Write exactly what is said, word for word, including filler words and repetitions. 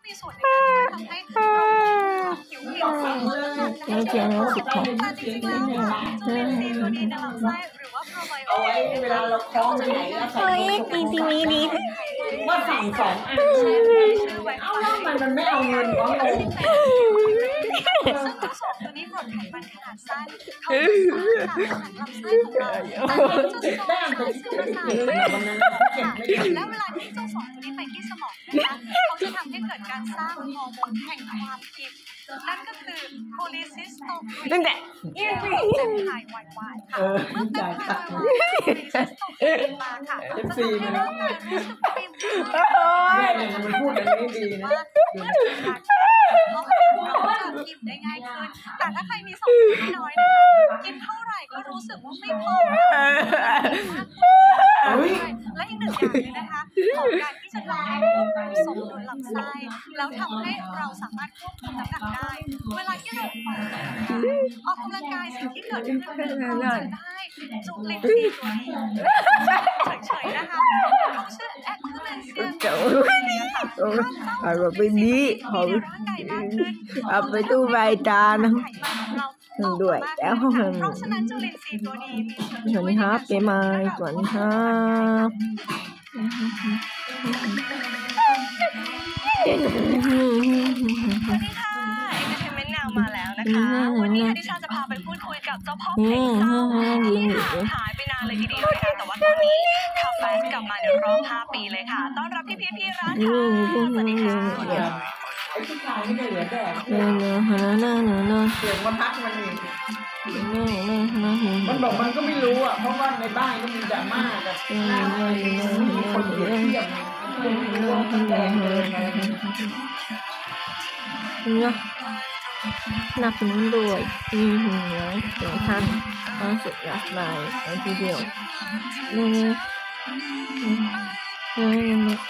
มีส่วนในการช่วยทำให้เราผิวเหี่ยวสมบูรณ์ได้แต่จริงๆแล้วจุลินทรีย์ตัวนี้ในลำไส้หรือว่าโปรไบโอติกเวลาเราคล้องไปไหนก็ใส่จริงจริงนี้ดีว่าสั่งสองอันเอาแล้วมันมันไม่เอาเงินของเราซึ่งทั้งสองตัวนี้กรดไขมันขนาดสั้นเขาจะสร้างสารอาหารลำไส้ของเราแต่จะส่งสารสื่อประสาทแล้วเวลาที่เจ้าสองตัวนี้ไปที่สมองนะคะเขาจะทำให้เกิดการสร้างฮอร์โมนแห่งความคิดนั่นก็คือโพลีซิสโตไคน์ที่เราเป็นไข่ไวๆค่ะเมื่อเป็นไข่ไวๆโพลีซิสโตไคน์มาค่ะจะทำให้ร่างกายรู้สึกปิ่มมันพูดอย่างนี้ดีนะเขาให้เรากินได้ง่ายขึ้นแต่ถ้าใครมีสองตัวน้อยกินเท่าไหร่ก็รู้สึกว่าไม่พอและอีกหนึ่งอย่างเลยนะคะของการที่จะทำให้ควบคุมสมดุลลำไส้แล้วทำให้เราสามารถควบคุมน้ำหนักได้เวลาที่เราออกกำลังกายสิ่งที่เกิดขึ้นคือเราจะได้จุลินทรีย์ตัวนี้เฉยๆนะคะเขาชื่อแอคคูเลนเซียนเอาไปนี้เขาเอาไปตู้ใบตานะด้วยแล้วสวัสดีครับเจมายสวัสดีครับสวัสดีค่ะเอ็นเตอร์เทนเมนต์นาวมาแล้วนะคะวันนี้ดิฉันจะพาไปพูดคุยกับเจ้าพ่อเพลงเศร้าที่หายไปนานเลยทีเดียวนะคะแต่ว่าตอนนี้คาเฟ่กลับมาในรอบห้าปีเลยค่ะต้อนรับพี่พี่พี่ร้านค่ะสวัสดีค่ะไอ้ผู้ชายไม่ได้เหลือแต่เสียงมันพักมันนี่มันบอกมันก็ไม่รู้อ่ะเพราะว่าในบ้านก็มีแต่ม่ากับหน้ามีคนเทียบเนี่ยหนักนู้นด้วยมีหัวสองท่านก็สุดรักไปทีเดียวนี่นี่นี่